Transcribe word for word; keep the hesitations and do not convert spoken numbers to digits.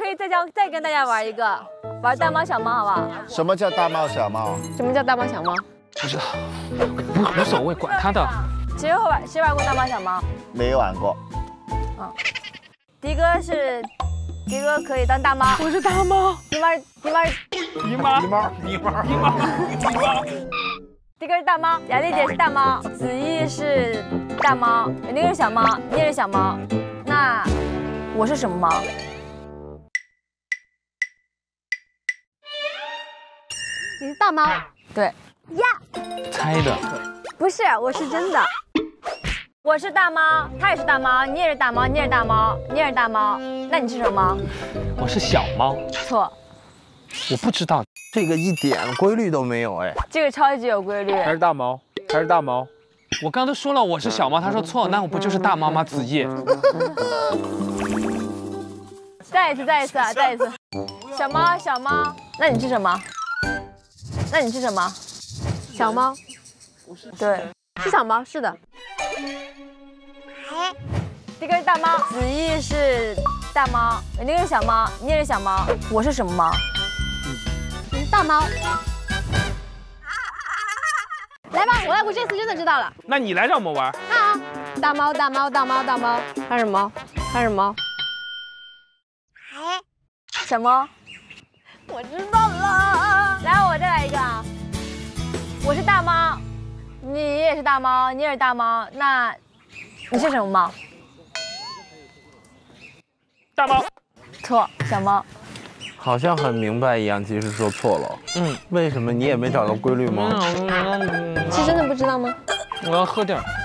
以再教再跟大家玩一个，玩大猫小猫，好不好？ 什么叫大猫小猫？ 什么叫大猫小猫？ 不知道，无无所谓，管他的。 谁会玩？谁玩过大猫小猫？ 没玩过。 嗯，迪哥是，迪哥可以当大猫。 我是大猫。 迪妈，迪妈， 姨妈，姨妈，姨妈，姨妈，姨妈。 迪哥是大猫，雅丽姐是大猫，子毅是大猫，有那个是小猫，你也是小猫。那我是什么猫？ 你是大猫。 对。 呀。 猜的。 不是，我是真的。 我是大猫，他也是大猫，你也是大猫，你也是大猫，你也是大猫。那你是什么猫？ 我是小猫。 错。 我不知道。 这个一点规律都没有哎。 这个超级有规律。 还是大猫，还是大猫。我刚都说了我是小猫，他说错，那我不就是大猫吗？子夜。 再一次，再一次啊，再一次。小猫，小猫，那你是什么？那你是什么？ 小猫。 对， 是小猫，是的。 这个是大猫，子毅是大猫，有那个是小猫，你也是小猫，我是什么猫？ 你是大猫。来吧，我来，我这次真的知道了。 那你来让我们玩。 啊，大猫，大猫，大猫，大猫，它是猫，它是猫。 什么？我知道了。来，我再来一个啊。我是大猫，你也是大猫，你也是大猫，那你是什么猫？ 大猫。 错，小猫。 好像很明白一样，其实说错了。 嗯， 为什么你也没找到规律吗？ 是真的不知道吗？ 我要喝点。